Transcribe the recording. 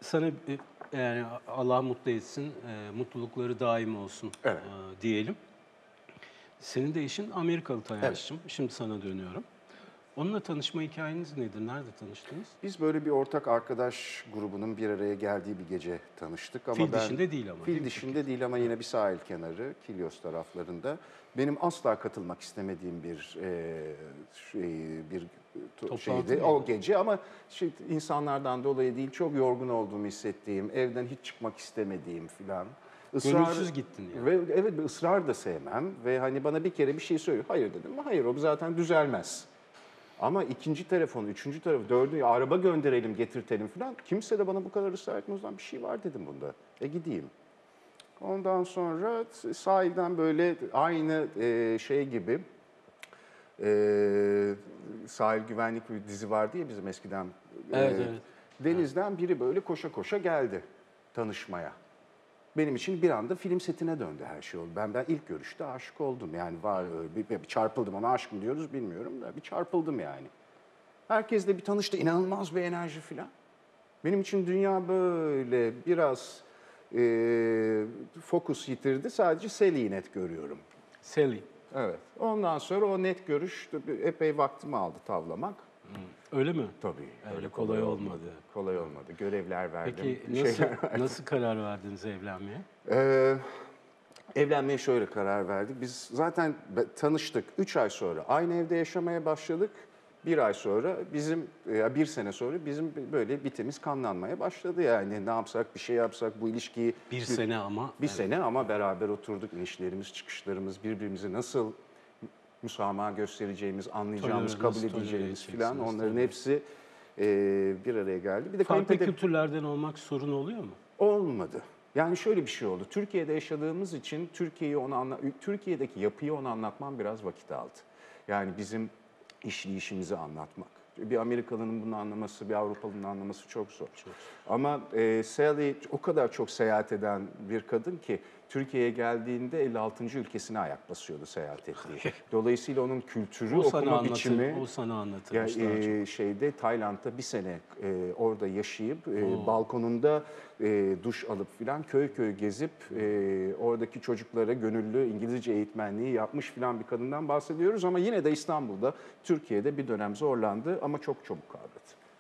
Sana yani Allah mutlu etsin, mutlulukları daim olsun Evet. diyelim. Senin de eşin Amerikalı Evet. Tayyar'cığım. Şimdi sana dönüyorum. Onunla tanışma hikayeniz nedir? Nerede tanıştınız? Biz böyle bir ortak arkadaş grubunun bir araya geldiği bir gece tanıştık ama Fil ben dişinde değil ama, değil fil mi dişinde değil ama yine bir sahil kenarı, Kilyos taraflarında. Benim asla katılmak istemediğim bir Toplantı şeydi mıydı? o gece ama insanlardan dolayı değil, çok yorgun olduğumu hissettiğim, evden hiç çıkmak istemediğim filan. Gönülsüz gittin yani. Ve evet, bir ısrar da sevmem ve hani bana bir kere bir şey söylüyor. Hayır dedim. Hayır, o zaten düzelmez. Ama ikinci telefonu, üçüncü telefonu, dördüncü araba gönderelim, getirtelim falan. Kimse de bana bu kadar ısrar etmez. O zaman bir şey var dedim bunda. Gideyim. Ondan sonra sahilden böyle aynı şey gibi sahil güvenlik bir dizi vardı ya bizim eskiden. Evet, evet. Denizden biri böyle koşa koşa geldi tanışmaya. Benim için bir anda film setine döndü her şey oldu. Ben ilk görüşte aşık oldum. Yani var öyle bir çarpıldım. Ona aşk mı diyoruz bilmiyorum da bir çarpıldım yani. Herkesle bir tanıştı. İnanılmaz bir enerji filan. Benim için dünya böyle biraz fokus yitirdi. Sadece Sally'yi net görüyorum. Sally. Evet. Ondan sonra o net görüş epey vaktimi aldı tavlamak. Öyle mi? Tabii. Öyle kolay olmadı. Kolay olmadı. Görevler verdim. Peki şeyler verdim. nasıl karar verdiniz evlenmeye? Ee, Evlenmeye şöyle karar verdik. Biz zaten tanıştık. 3 ay sonra aynı evde yaşamaya başladık. Bir ay sonra bir sene sonra bizim böyle bitimiz kanlanmaya başladı yani. Ne yapsak, bir şey yapsak bu ilişkiyi... Bir sene ama. Bir evet. sene ama beraber oturduk. İnişlerimiz, çıkışlarımız, birbirimizi nasıl müsamaha göstereceğimiz, anlayacağımız, kabul Nasıl tolere edeceğimiz falan, edeceksiniz, onların tabii. hepsi bir araya geldi. Bir de Farklı kültürlerden olmak sorun oluyor mu? olmadı. Yani şöyle bir şey oldu. Türkiye'de yaşadığımız için Türkiye'deki yapıyı ona anlatmam biraz vakit aldı. Yani bizim işleyişimizi anlatmak. Bir Amerikalı'nın bunu anlaması, bir Avrupalı'nın anlaması çok zor. Ama Sally o kadar çok seyahat eden bir kadın ki Türkiye'ye geldiğinde 56. ülkesine ayak basıyordu seyahat ettiği. Dolayısıyla onun kültürü, okuma biçimi... O sana anlatırmış daha çok. Tayland'da bir sene orada yaşayıp balkonunda duş alıp filan köy köy gezip oradaki çocuklara gönüllü İngilizce eğitmenliği yapmış filan bir kadından bahsediyoruz ama yine de İstanbul'da, Türkiye'de bir dönem zorlandı ama çok çabuk kavradı.